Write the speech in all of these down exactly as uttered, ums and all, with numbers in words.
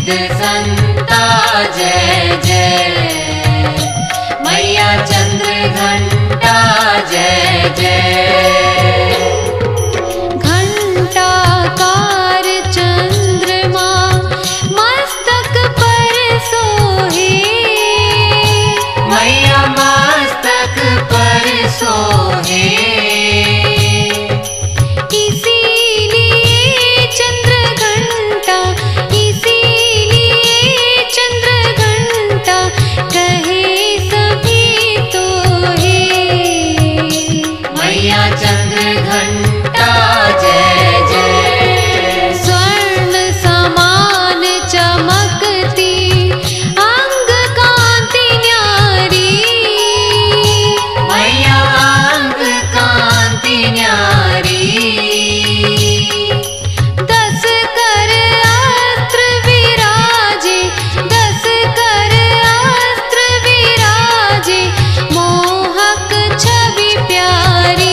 सिद्ध संता जय जय, मैया चंद्र घंटा जय जय। घंटाकार चंद्रमा मस्तक पर सोहे, मैया मस्तक पर सोहे। इसीलिए चंद्र घंटा, इसीलिए चंद्र घंटा कहे सभी तो है। मैया चंद्र घंटा जय जय। स्वर्ण समान चमकती अंग कांति न्यारी, मैया अंग कांति न्यारी। दस कर अस्त्र विराजे, दस कर अस्त्र विराजे, मोहक छवि प्यारी।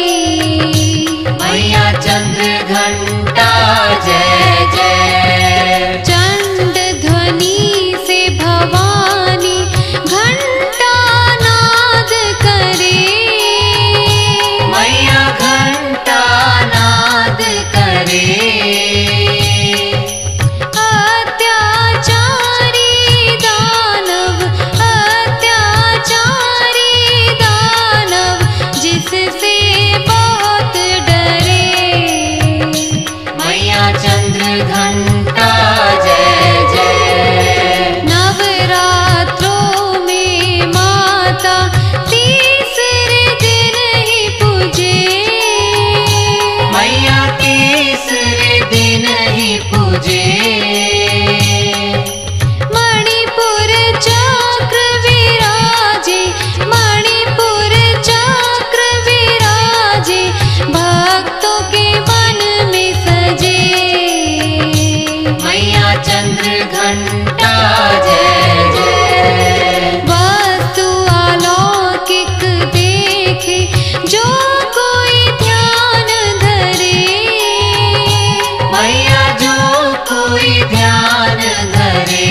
मैया चंद्र घंटा जय जय। चंड ध्वनि से भवानी घंटा नाद करे, मैया घंटा नाद करे। अत्याचारी दानव, अत्याचारी दानव जिससे बहुत डरे। मैया चंद्र घंटा जय जय। नवरात्रों में माता तीसरे दिन ही पूजे, मैया तीसरे दिन ही पूजे। मणिपुर चक्र विराजे, मणिपुर चक्र विराजे, भक्तों के मन में सजे। मैया चंद्र घंटा जय जय। वस्तु अलौकिक देखे जो कोई ध्यान धरे, मैया जो कोई ध्यान धरे।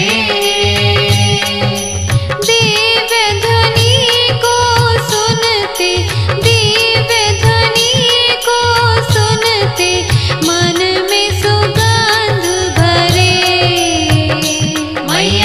दिव्य ध्वनि को सुनते, दिव्य ध्वनि को सुनते, मन में सुगंध भरे। मैया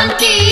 की